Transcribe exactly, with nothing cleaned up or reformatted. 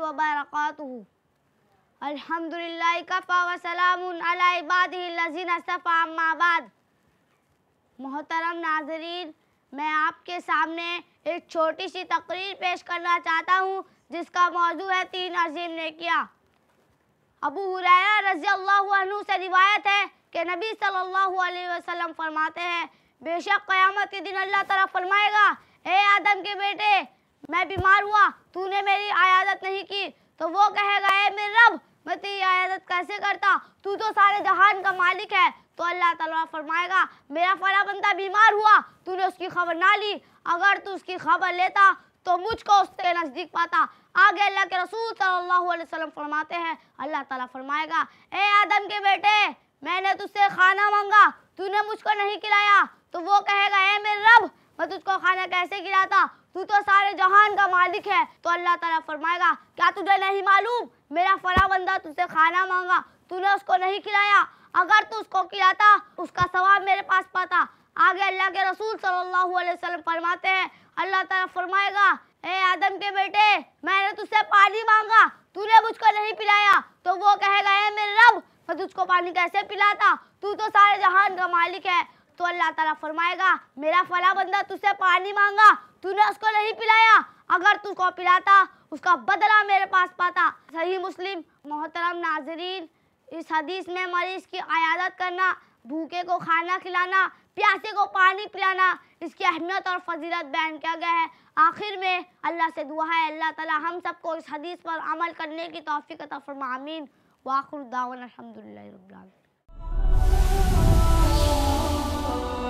व बरकातुहू। अल्हम्दुलिल्लाहि कफ़ा व सलामुन अला इबादिहिल लज़ीना इस्तफ़ा, अम्मा बाद। मोहतरम नाज़रीन, मैं आपके सामने एक छोटी सी तकरीर पेश करना चाहता हूँ जिसका मौजू है तीन अज़ीम नेकियां। अबू हुरैरा रज़ियल्लाहु अन्हु से रिवायत है कि नबी सल्लल्लाहु अलैहि वसल्लम फरमाते हैं, बेशक क़यामत के दिन अल्लाह ताला फरमाएगा, ए आदम के बेटे, मैं बीमार हुआ, तूने मेरी आयादत नहीं की। तो वो कहेगा, ए मेरे रब, मैं तेरी आयादत कैसे करता, तू तो सारे जहान का मालिक है। तो अल्लाह ताला फरमाएगा, मेरा फला बंदा बीमार हुआ, तूने उसकी खबर ना ली, अगर तू उसकी खबर लेता तो मुझको उससे नज़दीक पाता। आगे अल्लाह के रसूल सल्लल्लाहु अलैहि वसल्लम फरमाते हैं, अल्लाह ताला फरमाएगा, ए आदम के बेटे, मैंने तुझसे खाना मांगा, तूने मुझको नहीं खिलाया। तो वो कहेगा, ए मेरे रब, मैं तुझको खाना कैसे खिलाता, तू तो सारे जहान का मालिक है। तो अल्लाह ताला फरमाएगा, क्या तुझे नहीं मालूम, मेरा फला बंदा तुझसे खाना मांगा, तूने उसको नहीं खिलाया, अगर तू उसको खिलाता उसका सवाब मेरे पास पाता। आगे अल्लाह के रसूल सल्लल्लाहु अलैहि वसल्लम फरमाते हैं, अल्लाह ताला फरमाएगा, ए आदम के बेटे, मैंने तुझसे पानी मांगा, तूने मुझको नहीं पिलाया। तो वो कहेगा, ए मेरे रब, मैं तुझको पानी कैसे पिलाता, तू तो सारे जहान का मालिक है। तो अल्लाह ताला फरमाएगा, मेरा फला बंदा तुझसे पानी मांगा, तूने उसको नहीं पिलाया, अगर तू उसको पिलाता उसका बदला मेरे पास पाता। सही मुस्लिम। मोहतरम नाजरीन, इस हदीस में मरीज की आयादत करना, भूखे को खाना खिलाना, प्यासे को पानी पिलाना, इसकी अहमियत और फजीलत बयान किया गया है। आखिर में अल्लाह से दुआ है, अल्लाह ताला हम सबको इस हदीस पर अमल करने की तौफीक अता फरमा। आमीन। व आखिर दावाना अल्हम्दुलिल्लाहि रब्बिल आलमीन।